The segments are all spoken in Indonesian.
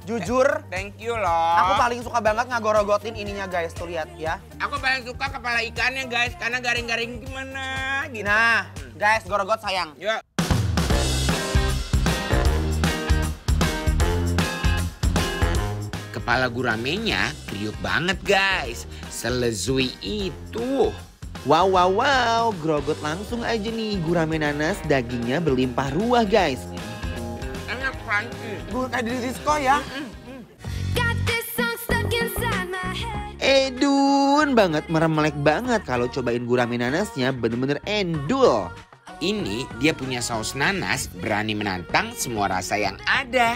Jujur, Thank you loh. aku paling suka banget ngagorogotin ininya guys, tuh lihat ya. Aku paling suka kepala ikannya guys, karena garing-garing gimana gitu. Nah, guys, gorogot sayang. Yuk. Kepala guramenya kriuk banget guys, selezui itu. Wow, wow, wow, grogot langsung aja nih gurame nanas, dagingnya berlimpah ruah guys. Enak crunchy. Gue kayak di disco ya. Edun banget, meremelek banget. Kalau cobain gurame nanasnya bener-bener endul. Ini dia punya saus nanas, berani menantang semua rasa yang ada.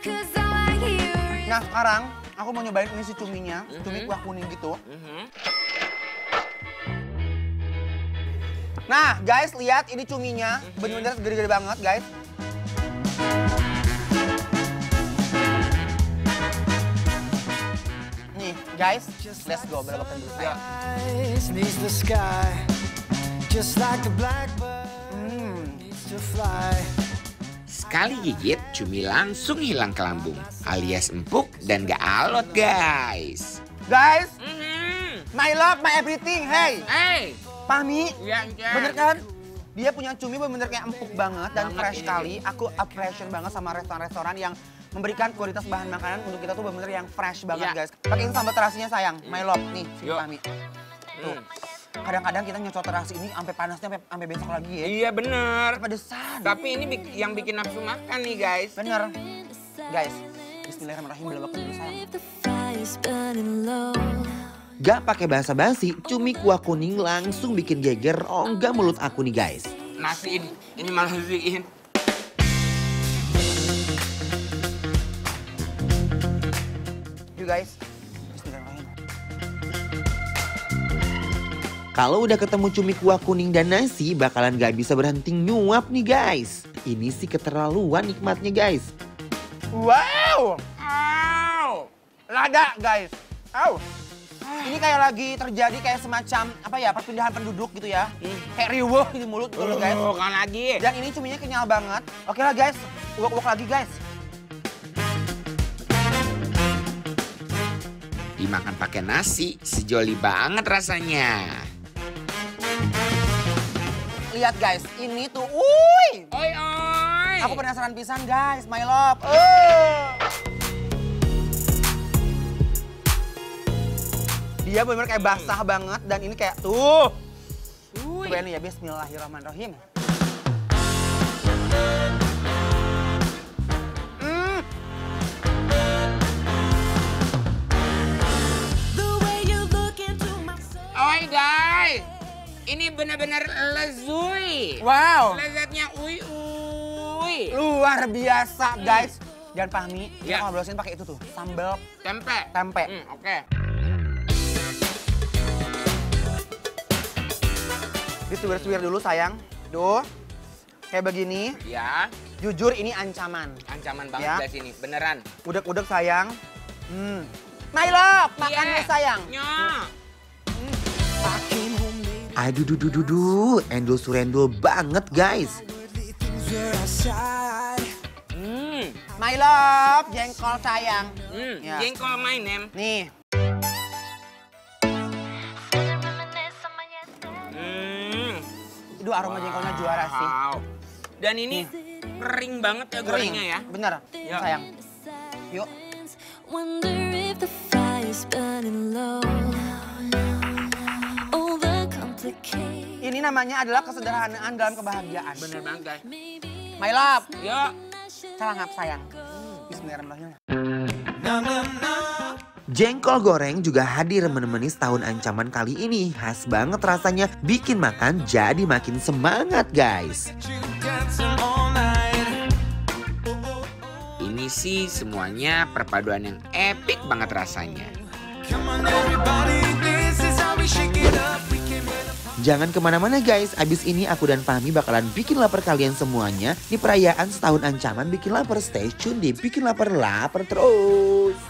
Nah, sekarang aku mau nyobain ini si cuminya, cumi kuah kuning gitu. Nah, guys, lihat ini cuminya, bener-bener gede-gede banget, guys. Nih, guys, let's go, belokan dulu saya. Sekali gigit, cumi langsung hilang ke lambung, alias empuk dan gak alot guys. Guys, my love, my everything, hey. Hey, Pahmi, iya, bener kan? Dia punya cumi bener-bener kayak empuk banget dan Banget fresh ini. sekali. Aku appreciate banget sama restoran-restoran yang memberikan kualitas bahan makanan untuk kita tuh bener-bener yang fresh banget Iya. guys. Pakai ini sambal terasinya sayang, my love, nih, sini Yuk. Pahmi. Tuh. Kadang-kadang kita nyocot terasi ini sampai panasnya sampai besok lagi ya. Iya bener. Pedesan. Tapi ini yang bikin nafsu makan nih guys. Bener. Guys, bismillahirrahmanirrahim, belok dulu sayang. Gak pakai basa-basi, cumi kuah kuning langsung bikin geger rongga mulut aku nih guys. Nasi ini malah nasiin. Yuk guys, bismillahirrahmanirrahim. Kalau udah ketemu cumi kuah kuning dan nasi, bakalan gak bisa berhenti nyuap nih guys. Ini sih keterlaluan nikmatnya guys. Wow, Wow. lada guys. Au. Ini kayak lagi terjadi kayak semacam apa ya, perpindahan penduduk gitu ya. Kayak riuh di mulut gitu loh guys. Kan lagi. Dan ini cuminya kenyal banget. Oke lah guys, uak-uak lagi guys. Dimakan pakai nasi, sejoli banget rasanya. Lihat guys, ini tuh, wuih. Oi oi. Aku penasaran pisan guys, my love. Dia bener kayak basah banget dan ini kayak tuh. Coba ini ya, bismillahirrahmanirrahim. Oi guys. Ini benar-benar lezui. Wow, Lezatnya ui. luar biasa guys. Dan Pahmi, Ya. kita ngobrosin pakai itu tuh, sambal Tempe. tempe. Oke. Disuir-suir dulu sayang. Duh, kayak begini. Ya. Jujur ini ancaman. Ancaman Ya. banget guys ini, beneran. Udek-udek sayang. My love, makannya Iya. sayang. Nya. Aduh, duh, endul surendul banget guys. My love, jengkol sayang. Ya. Jengkol my name. Nih, itu aroma jengkolnya juara sih. Wow. Dan ini kering banget ya gorengnya ya. Bener, Ya. sayang. Yuk. Wonder if the fire's burning low. All the complicated. Ini namanya adalah kesederhanaan dalam kebahagiaan. Bener banget guys. My love, Yuk. calangap sayang. Bismillahirrahmanirrahim. Jengkol goreng juga hadir menemani setahun ancaman kali ini. Khas banget rasanya, bikin makan jadi makin semangat guys. Ini sih semuanya perpaduan yang epic banget rasanya. Jangan kemana-mana guys, abis ini aku dan Fahmi bakalan bikin lapar kalian semuanya. Di perayaan setahun ancaman bikin lapar, stay tune di Bikin Lapar terus.